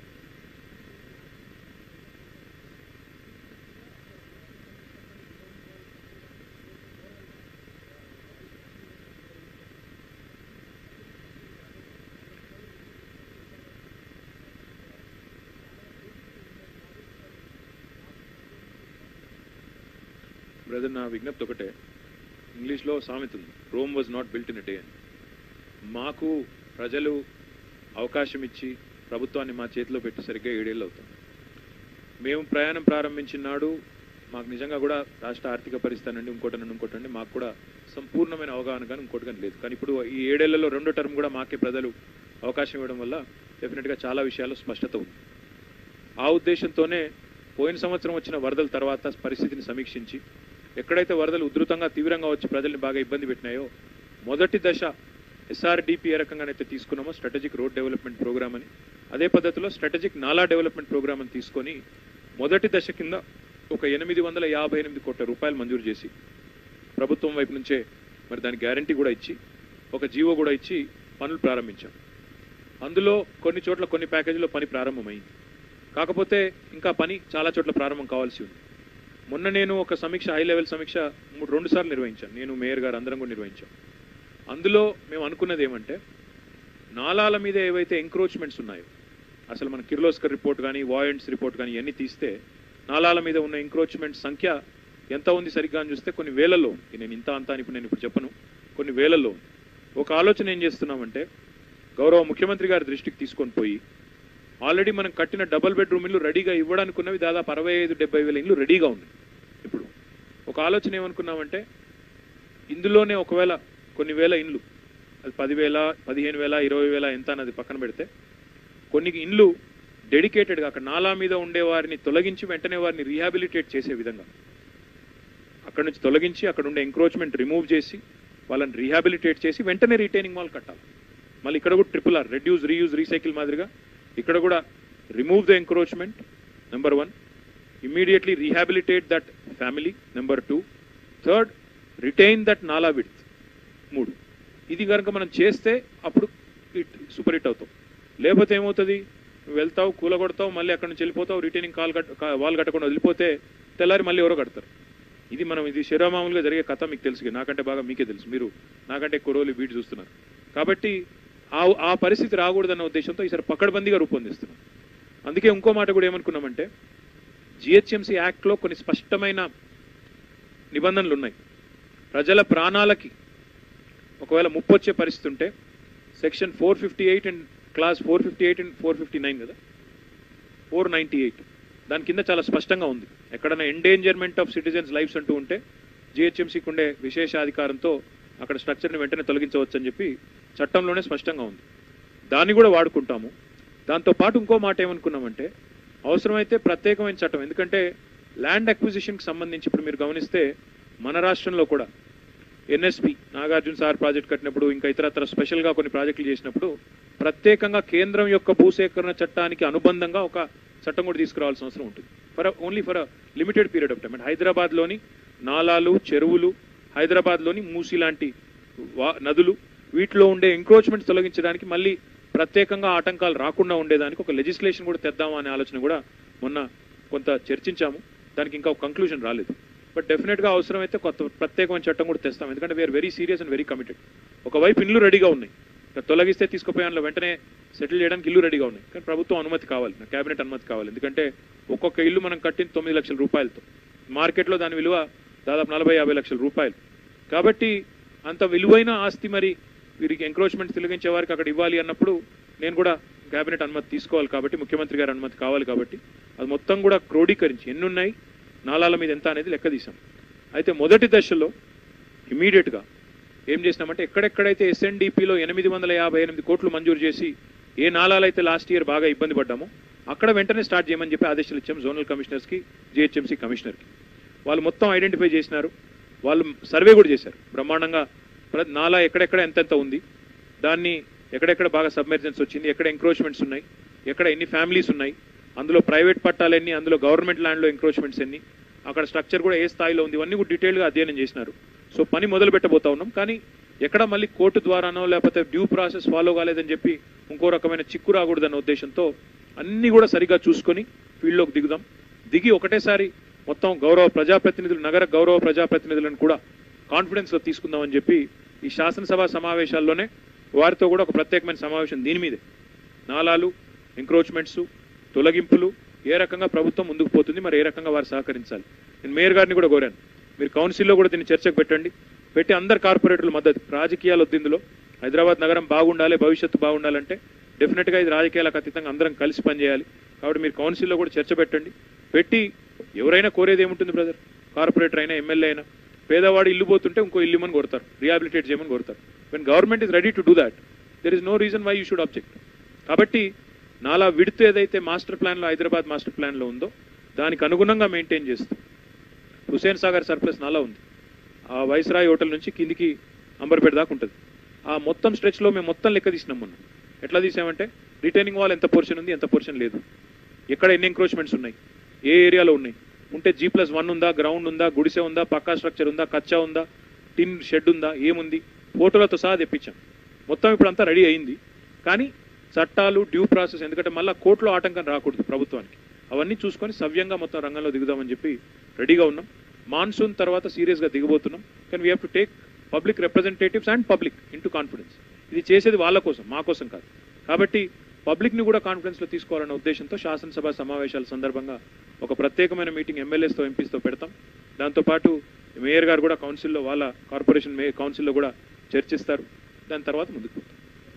బ్రదర్, నా విజ్ఞప్తి ఒకటే. ఇంగ్లీష్లో సామెత ఉంది, Rome was not built in a day అని. మాకు ప్రజలు అవకాశం ఇచ్చి ప్రభుత్వాన్ని మా చేతిలో పెట్టి సరిగ్గా 7 ఏళ్ళు అవుతుంది. మేము ప్రయాణం ప్రారంభించిన నాడు మాకు నిజంగా కూడా రాష్ట్ర ఆర్థిక పరిస్థితి అనండి ఇంకోటండి మాకు కూడా సంపూర్ణమైన అవగాహన కానీ ఇంకోటి కానీ లేదు. కానీ ఇప్పుడు ఈ 7 ఏళ్లలో 2వ టర్మ్ కూడా మాకే ప్రజలు అవకాశం ఇవ్వడం వల్ల డెఫినెట్గా చాలా విషయాల్లో స్పష్టత ఉంది. ఆ ఉద్దేశంతోనే పోయిన సంవత్సరం వచ్చిన వరదల తర్వాత పరిస్థితిని సమీక్షించి ఎక్కడైతే వరదలు ఉధృతంగా తీవ్రంగా వచ్చి ప్రజల్ని బాగా ఇబ్బంది పెట్టినాయో మొదటి దశ SRDP ఏ రకంగానైతే తీసుకున్నామో స్ట్రాటజిక్ రోడ్ డెవలప్మెంట్ ప్రోగ్రామ్ అని, అదే పద్ధతిలో స్ట్రాటజిక్ నాలా డెవలప్మెంట్ ప్రోగ్రామ్ అని తీసుకొని మొదటి దశ కింద ఒక 858 కోట్ల రూపాయలు మంజూరు చేసి ప్రభుత్వం వైపు నుంచే మరి దాని గ్యారంటీ కూడా ఇచ్చి ఒక జీవో కూడా ఇచ్చి పనులు ప్రారంభించాం. అందులో కొన్ని చోట్ల కొన్ని ప్యాకేజీలో పని ప్రారంభమైంది. కాకపోతే ఇంకా పని చాలా చోట్ల ప్రారంభం కావాల్సి ఉంది. మొన్న నేను ఒక సమీక్ష, హై లెవెల్ సమీక్ష 2 సార్లు నిర్వహించాను. నేను మేయర్ గారు అందరం కూడా నిర్వహించాం. అందులో మేము అనుకున్నది ఏమంటే నాలాల మీద ఏవైతే ఎంక్రోచ్మెంట్స్ ఉన్నాయో, అసలు మన కిర్లోస్కర్ రిపోర్ట్ కానీ వాయంట్స్ రిపోర్ట్ కానీ ఇవన్నీ తీస్తే నాలాల మీద ఉన్న ఎంక్రోచ్మెంట్ సంఖ్య ఎంత ఉంది సరిగ్గా అని చూస్తే కొన్ని వేలల్లో ఉంది. నేను ఇంత అంతా అని నేను ఇప్పుడు చెప్పను, కొన్ని వేలల్లో ఉంది. ఒక ఆలోచన ఏం చేస్తున్నామంటే గౌరవ ముఖ్యమంత్రి గారి దృష్టికి తీసుకొని పోయి ఆల్రెడీ మనం కట్టిన డబుల్ బెడ్రూమ్ ఇల్లు రెడీగా ఇవ్వడానికి ఉన్నవి దాదాపు 65-70 వేల ఇల్లు రెడీగా ఉన్నాయి. ఇప్పుడు ఒక ఆలోచన ఏమనుకున్నామంటే ఇందులోనే ఒకవేళ కొన్ని వేల ఇండ్లు, అది 10,000, 15,000, 20,000 ఎంత అన్నది పక్కన పెడితే కొన్ని ఇండ్లు డెడికేటెడ్గా అక్కడ నాలా మీద ఉండే వారిని తొలగించి వెంటనే వారిని రీహాబిలిటేట్ చేసే విధంగా అక్కడ నుంచి తొలగించి అక్కడ ఉండే ఎంక్రోచ్మెంట్ రిమూవ్ చేసి వాళ్ళని రీహాబిలిటేట్ చేసి వెంటనే రిటైనింగ్ వాల్ కట్టాలి. మళ్ళీ ఇక్కడ కూడా RRR, రెడ్యూస్, రీయూజ్, రీసైకిల్ మాదిరిగా ఇక్కడ కూడా remove the encroachment number 1, immediately rehabilitate that family number 2, third retain that నాలా విడ్త్ 3. ఇది కనుక మనం చేస్తే అప్పుడు సూపర్ హిట్ అవుతాం. లేకపోతే ఏమవుతుంది, నువ్వు వెళ్తావు, కూలగొడతావు, మళ్ళీ అక్కడ నుంచి వెళ్ళిపోతావు, రిటైనింగ్ వాల్ కట్టకుండా వదిలిపోతే తెల్లారి మళ్ళీ ఎవరో కడతారు. ఇది శిరోమామూలుగా జరిగే కథ మీకు తెలుసు, నాకంటే బాగా మీకే తెలుసు. మీరు నాకంటే ఎక్కువ రోజులు వీటి చూస్తున్నారు. కాబట్టి ఆ పరిస్థితి రాకూడదన్న ఉద్దేశంతో ఈసారి పకడ్బందీగా రూపొందిస్తున్నాం. అందుకే ఇంకో మాట కూడా ఏమనుకున్నామంటే GHMC యాక్ట్లో కొన్ని స్పష్టమైన నిబంధనలు ఉన్నాయి. ప్రజల ప్రాణాలకి ఒకవేళ ముప్పు వచ్చే పరిస్థితి ఉంటే సెక్షన్ 458 అండ్ క్లాస్ 458 అండ్ 459 కదా, 498 దాని కింద చాలా స్పష్టంగా ఉంది. ఎక్కడైనా ఎండేంజర్మెంట్ ఆఫ్ సిటిజన్స్ లైఫ్స్ అంటూ ఉంటే GHMCకి ఉండే విశేషాధికారంతో అక్కడ స్ట్రక్చర్ని వెంటనే తొలగించవచ్చు అని చెప్పి చట్టంలోనే స్పష్టంగా ఉంది. దాన్ని కూడా వాడుకుంటాము. దాంతోపాటు ఇంకో మాట ఏమనుకున్నామంటే అవసరమైతే ప్రత్యేకమైన చట్టం, ఎందుకంటే ల్యాండ్ అక్విజిషన్కి సంబంధించి ఇప్పుడు మీరు గమనిస్తే మన రాష్ట్రంలో కూడా NSP నాగార్జున సార్ ప్రాజెక్ట్ కట్టినప్పుడు ఇంకా ఇతరత్ర స్పెషల్గా కొన్ని ప్రాజెక్టులు చేసినప్పుడు ప్రత్యేకంగా కేంద్రం యొక్క భూసేకరణ చట్టానికి అనుబంధంగా ఒక చట్టం కూడా తీసుకురావాల్సిన అవసరం ఉంటుంది only for limited period of time. And హైదరాబాద్లోని నాలాలు, చెరువులు, హైదరాబాద్లోని మూసి లాంటి నదులు, వీటిలో ఉండే ఎంక్రోచ్మెంట్స్ తొలగించడానికి మళ్ళీ ప్రత్యేకంగా ఆటంకాలు రాకుండా ఉండేదానికి ఒక లెజిస్లేషన్ కూడా తెద్దామా అనే ఆలోచన కూడా మొన్న కొంత చర్చించాము. దానికి ఇంకా ఒక కంక్లూజన్ రాలేదు. బట్ డెఫినెట్గా అవసరమైతే కొత్త ప్రత్యేకమైన చట్టం కూడా తెస్తాం. ఎందుకంటే we are very serious and very committed. ఒకవైపు ఇల్లు రెడీగా ఉన్నాయి, తొలగిస్తే తీసుకుపోయాను వెంటనే సెటిల్ చేయడానికి ఇల్లు రెడీగా ఉన్నాయి. కానీ ప్రభుత్వం అనుమతి కావాలి, క్యాబినెట్ అనుమతి కావాలి. ఎందుకంటే ఒక్కొక్క ఇల్లు మనం కట్టింది 9 లక్షల రూపాయలతో, మార్కెట్లో దాని విలువ దాదాపు 40-50 లక్షల రూపాయలు. కాబట్టి అంత విలువైన ఆస్తి మరి వీరికి ఎంక్రోచ్మెంట్ తొలగించే వారికి అక్కడ ఇవ్వాలి అన్నప్పుడు నేను కూడా క్యాబినెట్ అనుమతి తీసుకోవాలి. కాబట్టి ముఖ్యమంత్రి గారి అనుమతి కావాలి. కాబట్టి అది మొత్తం కూడా క్రోడీకరించి ఎన్నున్నాయి, నాలాల మీద ఎంత అనేది లెక్క తీసాం. అయితే మొదటి దశలో ఇమీడియట్గా ఏం చేసినామంటే ఎక్కడెక్కడైతే ఎస్ఎన్డిపిలో 858 కోట్లు మంజూరు చేసి ఏ నాలాలైతే లాస్ట్ ఇయర్ బాగా ఇబ్బంది పడ్డామో అక్కడ వెంటనే స్టార్ట్ చేయమని చెప్పి ఆదేశాలు ఇచ్చాం జోనల్ కమిషనర్స్కి, జిహెచ్ఎంసీ కమిషనర్కి. వాళ్ళు మొత్తం ఐడెంటిఫై చేసినారు, వాళ్ళు సర్వే కూడా చేశారు బ్రహ్మాండంగా. నాలా ఎక్కడెక్కడ ఎంతెంత ఉంది, దాన్ని ఎక్కడెక్కడ బాగా సబ్మెర్జెన్స్ వచ్చింది, ఎక్కడ ఎంక్రోచ్మెంట్స్ ఉన్నాయి, ఎక్కడ ఎన్ని ఫ్యామిలీస్ ఉన్నాయి, అందులో ప్రైవేట్ పట్టాలు ఎన్ని, అందులో గవర్నమెంట్ ల్యాండ్లో ఎంక్రోచ్మెంట్స్ ఎన్ని, అక్కడ స్ట్రక్చర్ కూడా ఏ స్థాయిలో ఉంది, ఇవన్నీ కూడా డీటెయిల్గా అధ్యయనం చేసినారు. సో పని మొదలు పెట్టబోతా ఉన్నాం. కానీ ఎక్కడ మళ్ళీ కోర్టు ద్వారానో లేకపోతే డ్యూ ప్రాసెస్ ఫాలో కాలేదని చెప్పి ఇంకో రకమైన చిక్కు రాకూడదన్న ఉద్దేశంతో అన్నీ కూడా సరిగా చూసుకొని ఫీల్డ్లోకి దిగుదాం. దిగి ఒకటేసారి మొత్తం గౌరవ ప్రజాప్రతినిధులు, నగర గౌరవ ప్రజాప్రతినిధులను కూడా కాన్ఫిడెన్స్లో తీసుకుందామని చెప్పి ఈ శాసనసభ సమావేశాల్లోనే వారితో కూడా ఒక ప్రత్యేకమైన సమావేశం దీని మీదే, నాలాలు, ఎంక్రోచ్మెంట్స్, తొలగింపులు, ఏ రకంగా ప్రభుత్వం ముందుకు పోతుంది, మరి ఏ రకంగా వారు సహకరించాలి. నేను మేయర్ గారిని కూడా కోరాను, మీరు కౌన్సిల్లో కూడా దీన్ని చర్చకు పెట్టండి, పెట్టి అందరు కార్పొరేటర్ల మద్దతు, రాజకీయాలు వద్దు ఇందులో, హైదరాబాద్ నగరం బాగుండాలి, భవిష్యత్తు బాగుండాలంటే డెఫినెట్గా ఇది రాజకీయాలకు అతీతంగా అందరం కలిసి పనిచేయాలి. కాబట్టి మీరు కౌన్సిల్లో కూడా చర్చ పెట్టండి. పెట్టి ఎవరైనా కోరేది ఏముంటుంది బ్రదర్, కార్పొరేటర్ అయినా ఎమ్మెల్యే అయినా, పేదవాడు ఇల్లు పోతుంటే ఇంకో ఇల్లు ఇమ్మని కోరుతారు, రిహాబిలిటేట్ చేయమని కోరుతారు. When government is ready to do that, there is no reason why you should object. కాబట్టి నాలా విడుతు ఏదైతే మాస్టర్ ప్లాన్లో, హైదరాబాద్ మాస్టర్ ప్లాన్లో ఉందో దానికి అనుగుణంగా మెయింటైన్ చేస్తూ హుసేన్ సాగర్ సర్ప్లస్ నాలా ఉంది, ఆ వైస్రాయ్ హోటల్ నుంచి కిందికి అంబర్పేట దాకా ఉంటుంది. ఆ మొత్తం స్ట్రెచ్లో మేము మొత్తం లెక్క తీసినాం మొన్న. ఎట్లా తీసామంటే రిటైనింగ్ వాల్ ఎంత పోర్షన్ ఉంది, ఎంత పోర్షన్ లేదు, ఎక్కడ ఎన్ని ఎంక్రోచ్మెంట్స్ ఉన్నాయి, ఏ ఏరియాలో ఉన్నాయి, ఉంటే G+1 ఉందా, గ్రౌండ్ ఉందా, గుడిసె ఉందా, పక్కా స్ట్రక్చర్ ఉందా, కచ్చా ఉందా, టిన్ షెడ్ ఉందా, ఏముంది, ఫోటోలతో సహా తెప్పించాం. మొత్తం ఇప్పుడు అంతా రెడీ అయింది. కానీ చట్టాలు, డ్యూ ప్రాసెస్, ఎందుకంటే మళ్ళీ కోర్టులో ఆటంకం రాకూడదు ప్రభుత్వానికి, అవన్నీ చూసుకొని సవ్యంగా మొత్తం రంగంలో దిగుదామని చెప్పి రెడీగా ఉన్నాం. మాన్సూన్ తర్వాత సీరియస్గా దిగబోతున్నాం. కానీ we have to take public representatives and public into confidence. ఇది చేసేది వాళ్ళ కోసం, మా కోసం కాదు. కాబట్టి పబ్లిక్ని కూడా కాన్ఫిడెన్స్లో తీసుకోవాలన్న ఉద్దేశంతో శాసనసభ సమావేశాల సందర్భంగా ఒక ప్రత్యేకమైన మీటింగ్ ఎమ్మెల్యేస్తో, ఎంపీస్తో పెడతాం. దాంతోపాటు మేయర్ గారు కూడా కౌన్సిల్లో, వాళ్ళ కార్పొరేషన్ కౌన్సిల్లో కూడా చర్చిస్తారు. దాని తర్వాత ముందుకు పోతాం.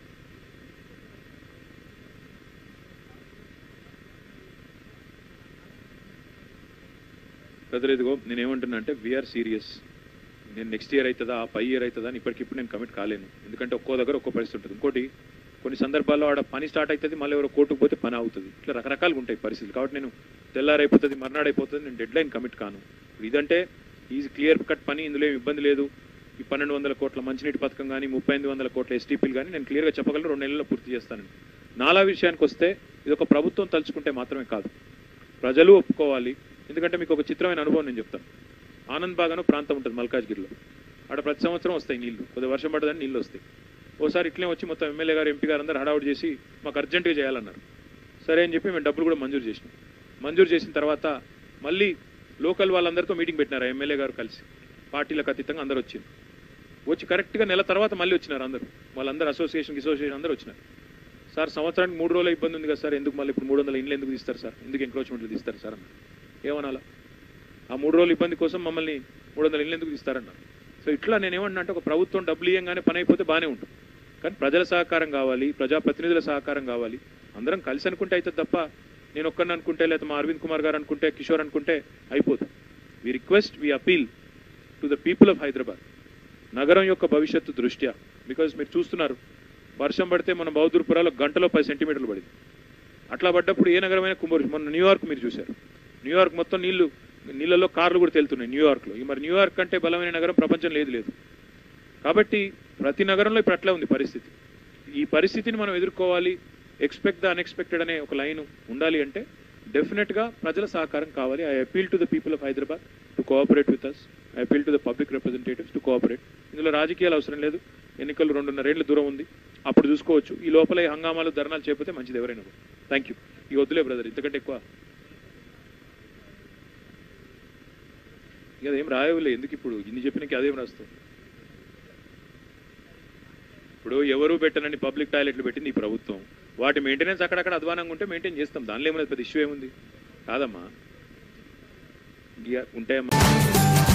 కదలేదుగో నేనేమంటున్నా అంటే వీఆర్ సీరియస్. నేను నెక్స్ట్ ఇయర్ అవుతుందా, ఆ పై ఇయర్ అవుతుందా అని ఇప్పటికిప్పుడు నేను కమిట్ కాలేను. ఎందుకంటే ఒక్కో దగ్గర ఒక్కో పరిస్థితి ఉంటుంది. ఇంకోటి కొన్ని సందర్భాల్లో ఆడ పని స్టార్ట్ అవుతుంది, మళ్ళీ ఎవరో కోర్టుకు పోతే పని అవుతుంది. ఇట్లా రకరకాలుగా ఉంటాయి పరిస్థితులు. కాబట్టి నేను తెల్లారైపోతుంది, మర్నాడైపోతుంది, నేను డెడ్ లైన్ కమిట్ కాను. ఇదంటే ఈజీ క్లియర్ కట్ పని, ఇందులో ఏమి ఇబ్బంది లేదు. ఈ 1200 కోట్ల మంచినీటి పథకం కానీ, 3500 కోట్ల STPలు కానీ నేను క్లియర్గా చెప్పగలను, 2 నెలల్లో పూర్తి చేస్తానని. నాలా విషయానికి వస్తే ఇది ఒక ప్రభుత్వం తలుచుకుంటే మాత్రమే కాదు, ప్రజలు ఒప్పుకోవాలి. ఎందుకంటే మీకు ఒక చిత్రమైన అనుభవం నేను చెప్తాను. ఆనంద్ బాగ్ అనే ప్రాంతం ఉంటుంది మల్కాజ్గిరిలో. అక్కడ ప్రతి సంవత్సరం వస్తాయి నీళ్లు, కొద్దిగా వర్షం పడదని నీళ్ళు వస్తాయి. ఓసారి ఇట్లే వచ్చి మొత్తం ఎమ్మెల్యే గారు, ఎంపీ గారు అందరూ హడావుడి చేసి మాకు అర్జెంటుగా చేయాలన్నారు. సరే అని చెప్పి మేము డబ్బులు కూడా మంజూరు చేసినాం. మంజూరు చేసిన తర్వాత మళ్ళీ లోకల్ వాళ్ళందరితో మీటింగ్ పెట్టినారు ఎమ్మెల్యే గారు కలిసి, పార్టీలకు అతీతంగా అందరూ వచ్చింది. వచ్చి కరెక్ట్గా నెల తర్వాత మళ్ళీ వచ్చినారు అందరూ, వాళ్ళందరూ అసోసియేషన్ అందరూ వచ్చినారు. సార్ సంవత్సరానికి 3 రోజుల ఇబ్బంది ఉంది కదా సార్, ఎందుకు మళ్ళీ ఇప్పుడు 300 ఇండ్లు ఎందుకు తీస్తారు సార్, ఎందుకు ఎంక్రోచ్మెంట్లు తీస్తారు సార్ అన్నారు. ఏమనాలా, ఆ 3 రోజుల ఇబ్బంది కోసం మమ్మల్ని 300 ఇండ్లు ఎందుకు తీస్తారన్నారు. సో ఇట్లా నేనేమన్నా అంటే ఒక ప్రభుత్వం డబ్బులు ఇయ్యంగానే పని అయిపోతే బాగానే ఉంటుంది. కానీ ప్రజల సహకారం కావాలి, ప్రజాప్రతినిధుల సహకారం కావాలి. అందరం కలిసి అనుకుంటే అవుతుంది తప్ప నేను ఒక్కరిని అనుకుంటే, లేదా మా అరవింద్ కుమార్ గారు అనుకుంటే, కిషోర్ అనుకుంటే అయిపోతుంది. We request, we appeal to the people of Hyderabad, నగరం యొక్క భవిష్యత్తు దృష్ట్యా. బికాజ్ మీరు చూస్తున్నారు, వర్షం పడితే మన బౌద్ధుర్పురాలో గంటలో 10 సెంటీమీటర్లు పడింది. అట్లా పడ్డప్పుడు ఏ నగరమైనా కుంభవృష్టి. మొన్న న్యూయార్క్ మీరు చూశారు, న్యూయార్క్ మొత్తం నీళ్ళలో కార్లు కూడా తేలుతున్నాయి న్యూయార్క్లో. మరి న్యూయార్క్ కంటే బలమైన నగరం ప్రపంచం లేదు. కాబట్టి ప్రతి నగరంలో ఇప్పుడు అట్లా ఉంది పరిస్థితి. ఈ పరిస్థితిని మనం ఎదుర్కోవాలి, ఎక్స్పెక్ట్ ద అన్ఎక్స్పెక్టెడ్ అనే ఒక లైన్ ఉండాలి అంటే డెఫినెట్గా ప్రజల సహకారం కావాలి. I appeal to the people of Hyderabad to cooperate with us. I appeal to the public representatives to cooperate. ఇందులో రాజకీయాలు అవసరం లేదు, ఎన్నికలు 2.5 ఏళ్ల దూరం ఉంది, అప్పుడు చూసుకోవచ్చు. ఈ లోపల ఈ హంగామాలు ధర్నాలు చేయకపోతే మంచిది ఎవరైనా. Thank you. ఇక వద్దులే బ్రదర్, ఇంతకంటే ఎక్కువ ఇక అదేం రాయవులే. ఎందుకు ఇప్పుడు ఇన్ని చెప్పినకి అదేం రాస్తుంది? ఇప్పుడు ఎవరు పెట్టనని పబ్లిక్ టాయిలెట్లు పెట్టింది ఈ ప్రభుత్వం. వాటి మెయింటెనెన్స్ అక్కడక్కడ అధ్వానంగా ఉంటే మెయింటైన్ చేస్తాం, దానిలో ఏమైనా పెద్ద ఇష్యూ ఏముంది? కాదమ్మా, ఇక ఉంటాయమ్మా.